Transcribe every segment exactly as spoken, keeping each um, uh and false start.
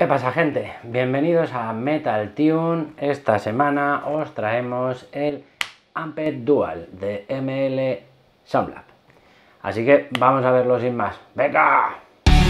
¿Qué pasa, gente? Bienvenidos a Metal Tune. Esta semana os traemos el Amped Dual de M L Soundlab. Así que vamos a verlo sin más. ¡Venga!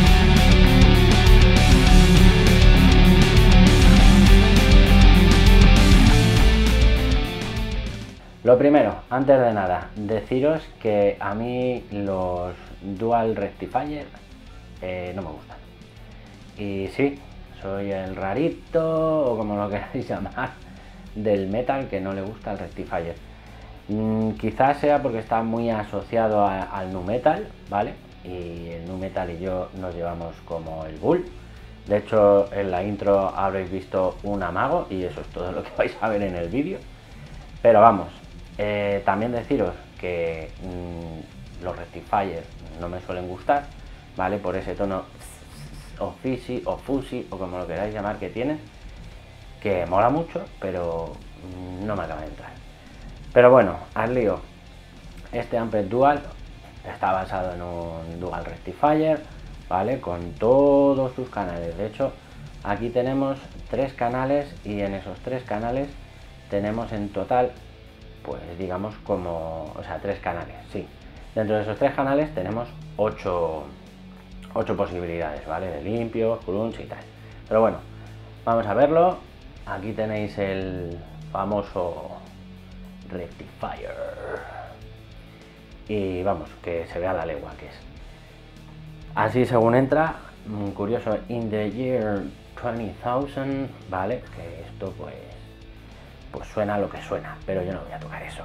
Lo primero, antes de nada, deciros que a mí los Dual Rectifier eh, no me gustan. Y sí, soy el rarito, o como lo queráis llamar, del metal que no le gusta el rectifier. Mm, quizás sea porque está muy asociado a, al nu metal, ¿vale? Y el nu metal y yo nos llevamos como el bull. De hecho, en la intro habréis visto un amago y eso es todo lo que vais a ver en el vídeo. Pero vamos, eh, también deciros que mmm, los rectifiers no me suelen gustar, ¿vale? Por ese tono o fizzy o fuzzy o como lo queráis llamar que tiene, que mola mucho, pero no me acaba de entrar. Pero bueno, al lío. Este Amped Dual está basado en un Dual Rectifier, ¿vale? Con todos sus canales. De hecho, aquí tenemos tres canales y en esos tres canales tenemos en total, pues digamos como, o sea, tres canales, sí. Dentro de esos tres canales tenemos ocho ocho posibilidades, ¿vale? De limpio, crunch y tal. Pero bueno, vamos a verlo. Aquí tenéis el famoso rectifier. Y vamos, que se vea la legua que es. Así según entra, un curioso in the year twenty thousand, ¿vale? Que esto pues, pues suena lo que suena, pero yo no voy a tocar eso.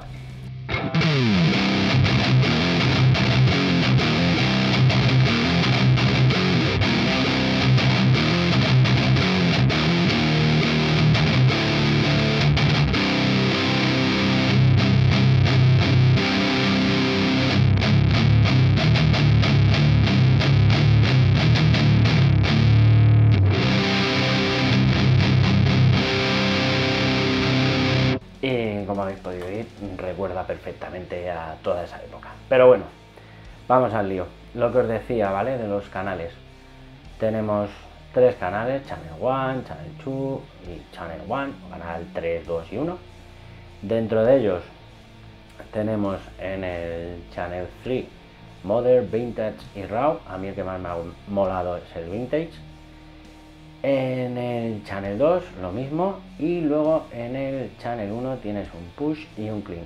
Y como habéis podido oír, recuerda perfectamente a toda esa época. Pero bueno, vamos al lío. Lo que os decía, ¿vale? De los canales. Tenemos tres canales, Channel uno, Channel dos y Channel uno, canal tres, dos y uno. Dentro de ellos tenemos en el Channel tres Modern, Vintage y Raw. A mí el que más me ha molado es el Vintage. En el Channel dos lo mismo y luego en el Channel uno tienes un Push y un Clean.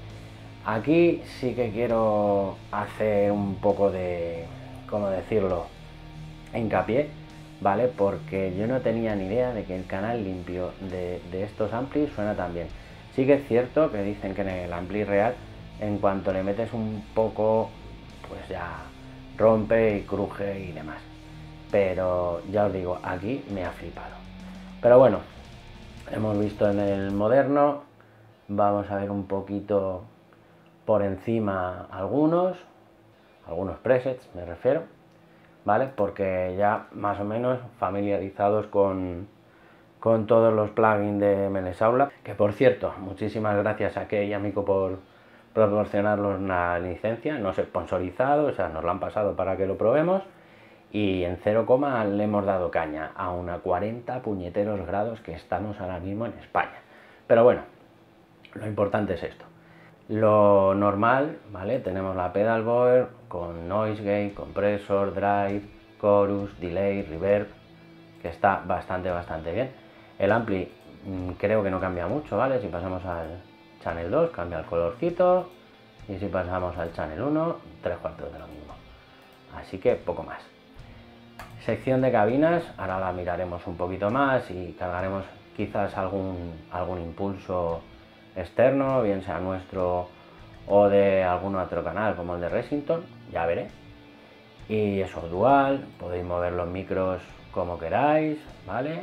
Aquí sí que quiero hacer un poco de, ¿cómo decirlo?, hincapié, ¿vale? Porque yo no tenía ni idea de que el canal limpio de, de estos amplis suena tan bien. Sí que es cierto que dicen que en el ampli real, en cuanto le metes un poco, pues ya rompe y cruje y demás. Pero ya os digo, aquí me ha flipado. Pero bueno, hemos visto en el moderno, vamos a ver un poquito por encima algunos, algunos presets me refiero, ¿vale? Porque ya más o menos familiarizados con, con todos los plugins de M L Soundlab, que por cierto, muchísimas gracias a Key y a Mico por proporcionarnos una licencia, no es sponsorizado, o sea, nos lo han pasado para que lo probemos. Y en cero coma le hemos dado caña a una cuarenta puñeteros grados que estamos ahora mismo en España. Pero bueno, lo importante es esto. Lo normal, ¿vale? Tenemos la pedalboard con noise gate, compresor, drive, chorus, delay, reverb, que está bastante, bastante bien. El ampli mmm, creo que no cambia mucho, ¿vale? Si pasamos al Channel dos cambia el colorcito y si pasamos al Channel uno, tres cuartos de lo mismo. Así que poco más. Sección de cabinas, ahora la miraremos un poquito más y cargaremos quizás algún, algún impulso externo, bien sea nuestro o de algún otro canal como el de Ressington, ya veré. Y eso, dual, podéis mover los micros como queráis, ¿vale?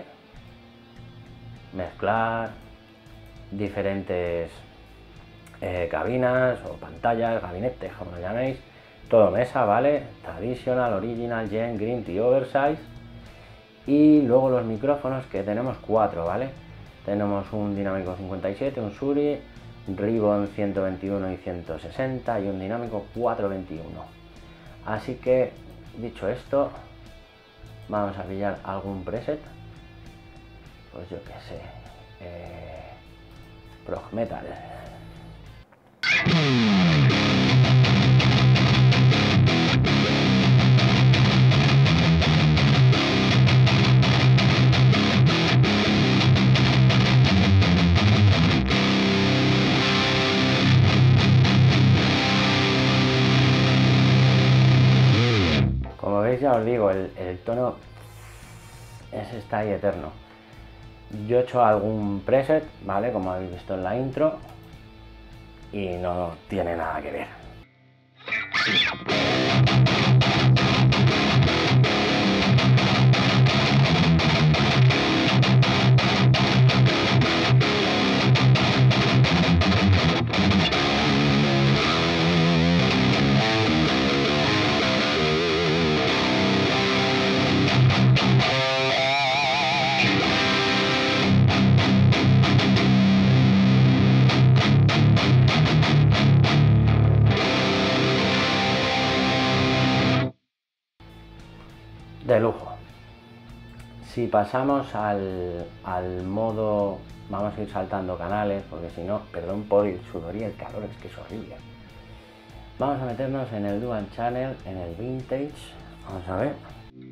Mezclar diferentes eh, cabinas o pantallas, gabinetes, como lo llaméis. Todo mesa, ¿vale? Traditional, Original, Gen, Green y Oversize. Y luego los micrófonos, que tenemos cuatro, ¿vale? Tenemos un dinámico cincuenta y siete, un Shure, Ribbon ciento veintiuno y ciento sesenta y un dinámico cuatrocientos veintiuno. Así que, dicho esto, vamos a pillar algún preset pues yo qué sé, eh, prog metal. Como veis, ya os digo, el, el tono es, está ahí eterno. Yo he hecho algún preset, ¿vale? Como habéis visto en la intro, y no tiene nada que ver. De lujo. Si pasamos al, al modo, vamos a ir saltando canales, porque si no, perdón por el sudor y el calor, es que es horrible. Vamos a meternos en el Dual Channel, en el Vintage, vamos a ver.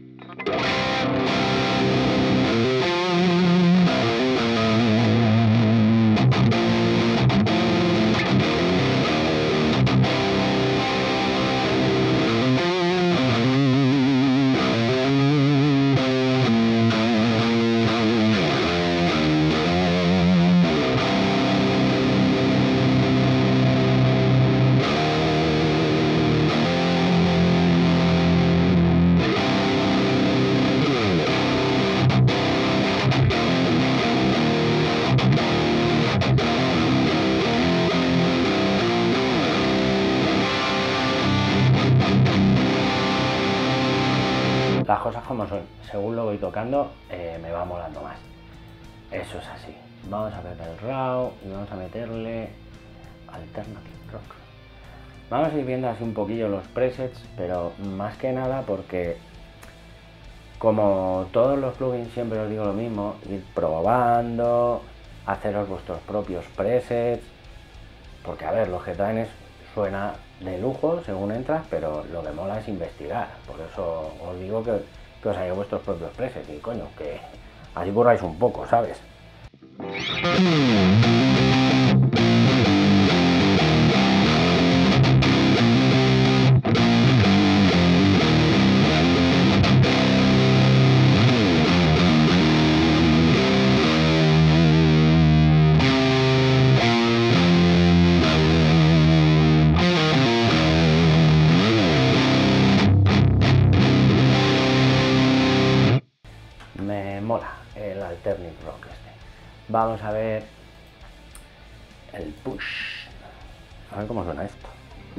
Las cosas como son, según lo voy tocando, eh, me va molando más. Eso es así. Vamos a ver el raw y vamos a meterle alternative rock. Vamos a ir viendo así un poquillo los presets, pero más que nada porque, como todos los plugins siempre os digo lo mismo, ir probando, haceros vuestros propios presets, porque a ver, los Getanes suena de lujo según entras, pero lo que mola es investigar. Por eso os digo que, que os hagáis vuestros propios presets y coño, que así borráis un poco, ¿sabes? Me mola el alternative rock este. Vamos a ver el push. A ver cómo suena esto.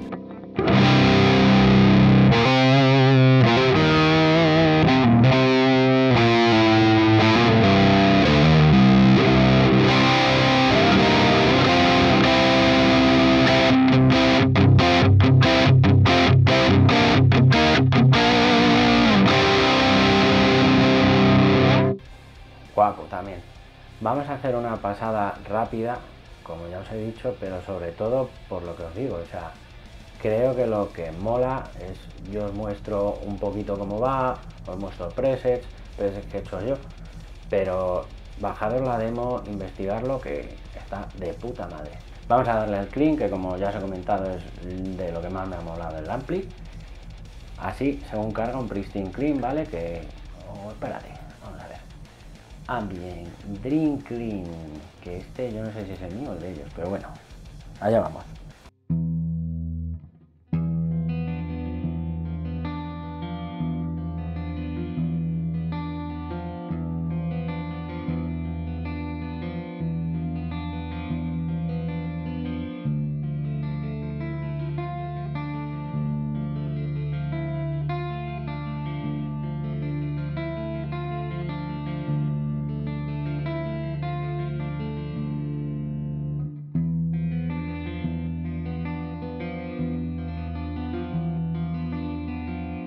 Guapo también. Vamos a hacer una pasada rápida, como ya os he dicho, pero sobre todo por lo que os digo, o sea, creo que lo que mola es, yo os muestro un poquito cómo va, os muestro presets, presets que he hecho yo, pero bajaros la demo, investigarlo, que está de puta madre. Vamos a darle al clean, que como ya os he comentado es de lo que más me ha molado el ampli. Así, según carga un pristine clean, ¿vale? Que, oh, espérate, vamos a ver. Ambient Dream Clean, que este yo no sé si es el mío o el de ellos, pero bueno, allá vamos.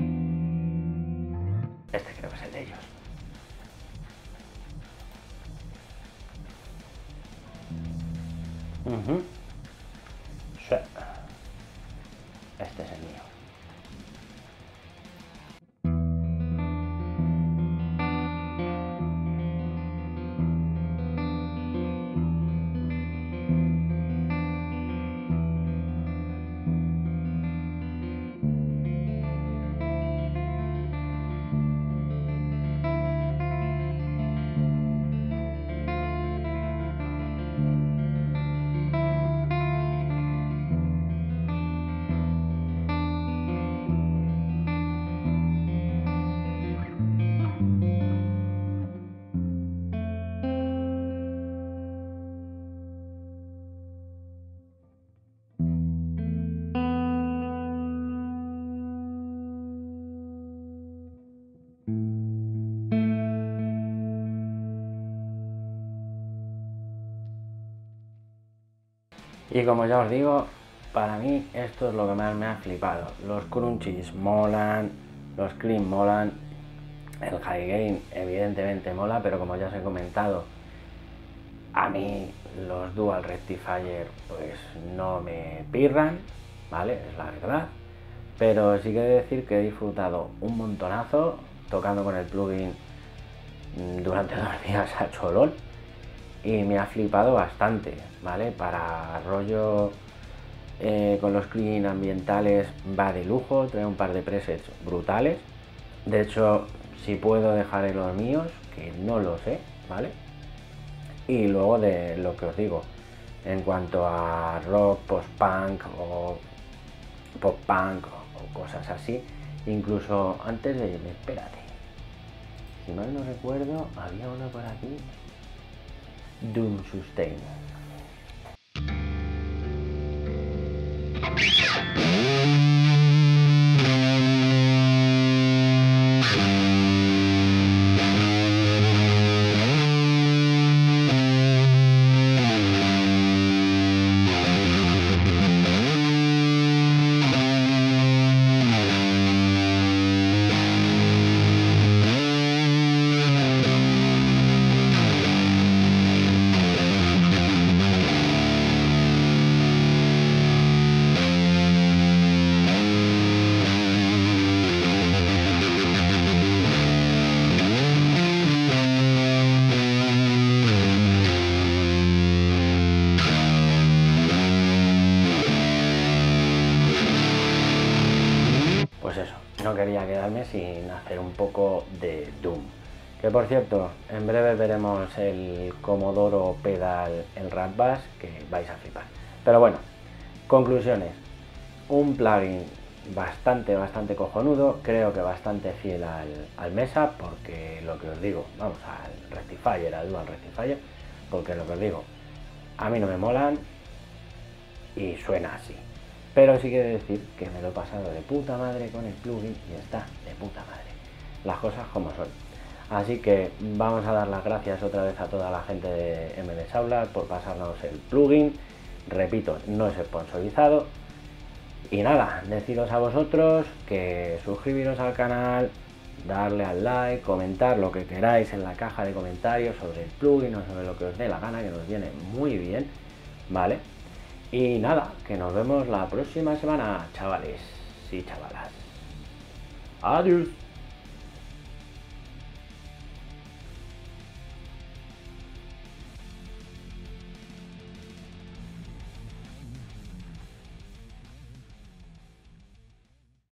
Este creo que es el de ellos. Uh-huh. Sí. Este es el mío. Y como ya os digo, para mí esto es lo que más me ha flipado. Los crunchies molan, los clean molan, el high gain evidentemente mola, pero como ya os he comentado, a mí los dual rectifier pues no me pirran, ¿vale? Es la verdad. Pero sí que he de decir que he disfrutado un montonazo tocando con el plugin durante dos días a cholón. Y me ha flipado bastante, ¿vale? Para rollo eh, con los clean ambientales va de lujo, trae un par de presets brutales. De hecho, si puedo dejaré los míos, que no lo sé, ¿vale? Y luego de lo que os digo, en cuanto a rock, post-punk o pop-punk o cosas así, incluso antes de irme, espérate, si mal no recuerdo, había uno por aquí. Doom Sustain. Pues eso, no quería quedarme sin hacer un poco de Doom. Que por cierto, en breve veremos el Commodore Pedal, el Rat Bass, que vais a flipar. Pero bueno, conclusiones. Un plugin bastante, bastante cojonudo, creo que bastante fiel al, al Mesa, porque lo que os digo, vamos, al Rectifier, al Dual Rectifier, porque lo que os digo, a mí no me molan y suena así. Pero sí quiero decir que me lo he pasado de puta madre con el plugin y está de puta madre. Las cosas como son. Así que vamos a dar las gracias otra vez a toda la gente de M D Saula por pasarnos el plugin. Repito, no es sponsorizado. Y nada, deciros a vosotros que suscribiros al canal, darle al like, comentar lo que queráis en la caja de comentarios sobre el plugin o sobre lo que os dé la gana, que nos viene muy bien, ¿vale? Y nada, que nos vemos la próxima semana, chavales y chavalas. Adiós.